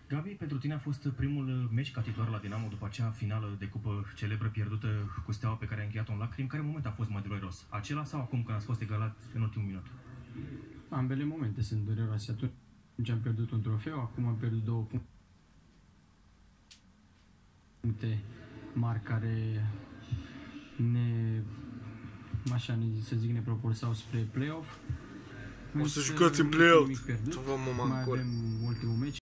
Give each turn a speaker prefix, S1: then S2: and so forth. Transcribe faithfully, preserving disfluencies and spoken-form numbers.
S1: Gabi, pentru tine a fost primul meci ca titular la Dinamo după acea finală de cupă celebră pierdută cu Steaua pe care a încheiat-o în lacrimi. Care moment a fost mai dureros? Acela sau acum când ați fost egalat în ultimul minut?
S2: Ambele momente sunt dureroase. Atunci am pierdut un trofeu, acum am pierdut două puncte mari care ne, așa să zic, ne propulsau spre play-off.
S3: O să jucați în play-out.
S2: Mai avem ultimul meci.